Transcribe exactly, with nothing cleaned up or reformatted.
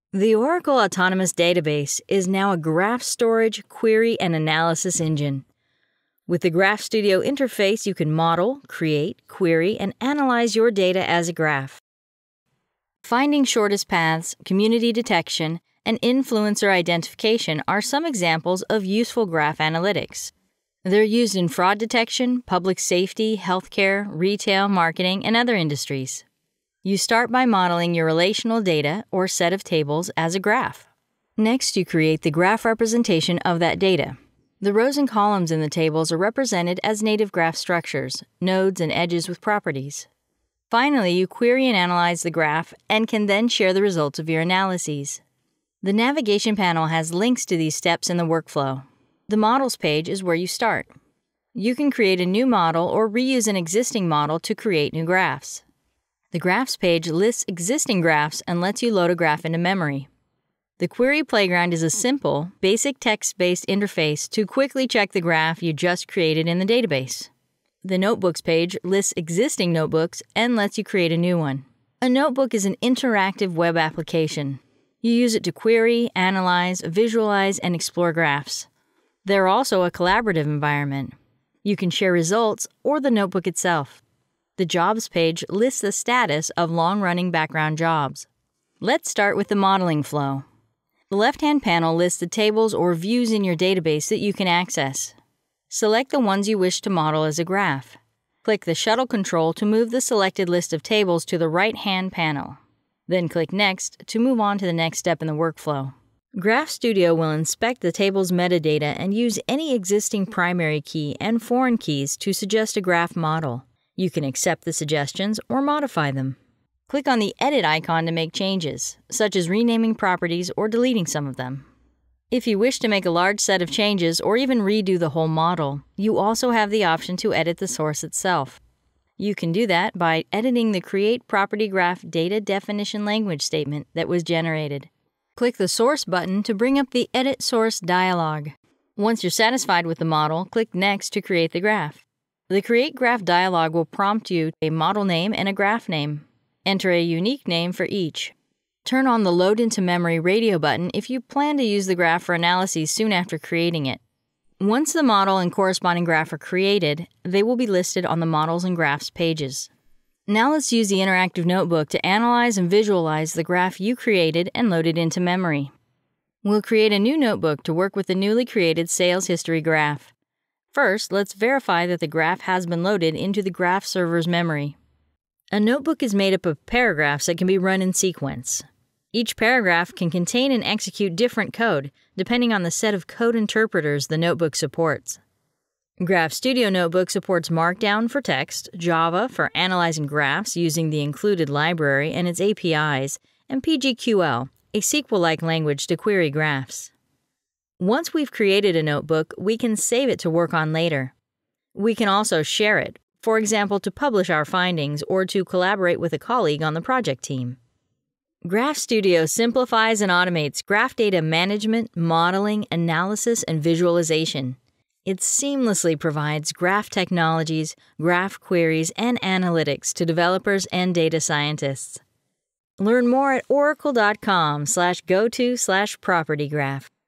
The Oracle Autonomous Database is now a graph storage, query, and analysis engine. With the Graph Studio interface, you can model, create, query, and analyze your data as a graph. Finding shortest paths, community detection, and influencer identification are some examples of useful graph analytics. They're used in fraud detection, public safety, healthcare, retail, marketing, and other industries. You start by modeling your relational data or set of tables as a graph. Next, you create the graph representation of that data. The rows and columns in the tables are represented as native graph structures, nodes and edges with properties. Finally, you query and analyze the graph and can then share the results of your analyses. The navigation panel has links to these steps in the workflow. The Models page is where you start. You can create a new model or reuse an existing model to create new graphs. The Graphs page lists existing graphs and lets you load a graph into memory. The Query Playground is a simple, basic text-based interface to quickly check the graph you just created in the database. The Notebooks page lists existing notebooks and lets you create a new one. A notebook is an interactive web application. You use it to query, analyze, visualize, and explore graphs. They're also a collaborative environment. You can share results or the notebook itself. The Jobs page lists the status of long-running background jobs. Let's start with the modeling flow. The left-hand panel lists the tables or views in your database that you can access. Select the ones you wish to model as a graph. Click the shuttle control to move the selected list of tables to the right-hand panel. Then click Next to move on to the next step in the workflow. Graph Studio will inspect the table's metadata and use any existing primary key and foreign keys to suggest a graph model. You can accept the suggestions or modify them. Click on the Edit icon to make changes, such as renaming properties or deleting some of them. If you wish to make a large set of changes or even redo the whole model, you also have the option to edit the source itself. You can do that by editing the Create Property Graph Data Definition language statement that was generated. Click the Source button to bring up the Edit Source dialog. Once you're satisfied with the model, click Next to create the graph. The Create Graph dialog will prompt you a model name and a graph name. Enter a unique name for each. Turn on the Load into Memory radio button if you plan to use the graph for analyses soon after creating it. Once the model and corresponding graph are created, they will be listed on the Models and Graphs pages. Now let's use the interactive notebook to analyze and visualize the graph you created and load it into memory. We'll create a new notebook to work with the newly created sales history graph. First, let's verify that the graph has been loaded into the graph server's memory. A notebook is made up of paragraphs that can be run in sequence. Each paragraph can contain and execute different code, depending on the set of code interpreters the notebook supports. Graph Studio Notebook supports Markdown for text, Java for analyzing graphs using the included library and its A P Is, and P G Q L, a S Q L-like language to query graphs. Once we've created a notebook, we can save it to work on later. We can also share it, for example, to publish our findings or to collaborate with a colleague on the project team. Graph Studio simplifies and automates graph data management, modeling, analysis, and visualization. It seamlessly provides graph technologies, graph queries, and analytics to developers and data scientists. Learn more at oracle dot com slash go to slash property graph.